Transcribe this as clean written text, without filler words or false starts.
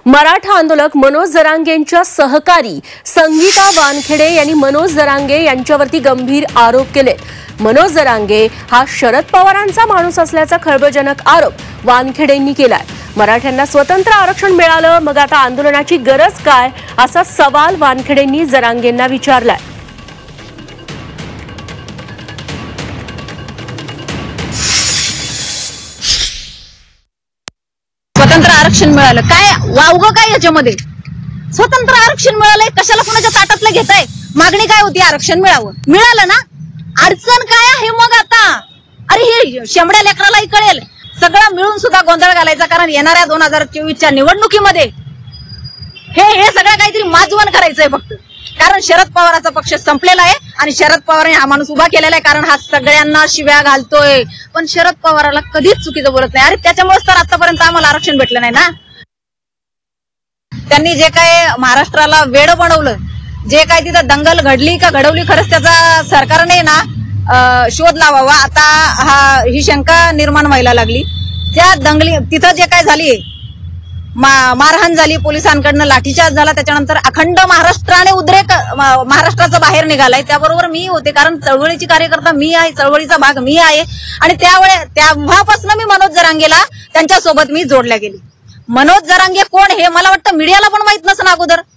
मराठा आंदोलक मनोज जरांगेंच्या सहकारी संगीता वानखेडे यांनी मनोज जरांगे यांच्यावरती गंभीर आरोप केले। मनोज जरांगे हा शरद पवारांचा माणूस असल्याचा खळबळजनक आरोप वानखेडेंनी केलाय। मराठ्यांना स्वतंत्र आरक्षण मिळालं, मग आता आंदोलनाची गरज काय, असा सवाल वानखेडेंनी जरांगेंना विचारलाय। स्वतंत्र आरक्षण मिळालं काय, वावगं काय याच्यामध्ये? स्वतंत्र आरक्षण मिळालंय, कशाला कोणाच्या ताटातलं घेताय? मागणी काय होती? आरक्षण मिळावं, मिळालं ना। अडचण काय आहे मग आता? अरे हे शेंबड्या लेकरालाही कळेल, सगळं मिळून सुद्धा गोंधळ घालायचा, कारण येणाऱ्या 2024च्या निवडणुकीमध्ये हे सगळं काहीतरी माजवण करायचंय फक्त। कारण शरद पवारांचा पक्ष संपलेला आहे आणि शरद पवारांनी हा माणूस उभा केलेला आहे, कारण हा सगळ्यांना शिव्या घालतोय, पण शरद पवाराला कधीच चुकीचं बोलत नाही। अरे त्याच्यामुळेच तर आतापर्यंत आम्हाला आरक्षण भेटलं नाही ना। त्यांनी जे काय महाराष्ट्राला वेड बनवलं, जे काय तिथं दंगल घडली का घडवली, खरंच त्याचा सरकारने ना शोध लावावा। आता ही शंका निर्माण व्हायला लागली। त्या दंगली तिथं जे काय झाली, मारहाण झाली, पोलिसांकडनं लाठीचार्ज झाला, त्याच्यानंतर अखंड महाराष्ट्राने उद्रेक महाराष्ट्राचा बाहेर निघालाय। त्याबरोबर मी होते, कारण चळवळीची कार्यकर्ता मी आहे, चळवळीचा भाग मी आहे, आणि तेव्हापासून मी मनोज जरांगेला त्यांच्यासोबत मी जोडल्या गेली। मनोज जरांगे कोण हे मला वाटतं मीडियाला पण माहित नसेल अगोदर।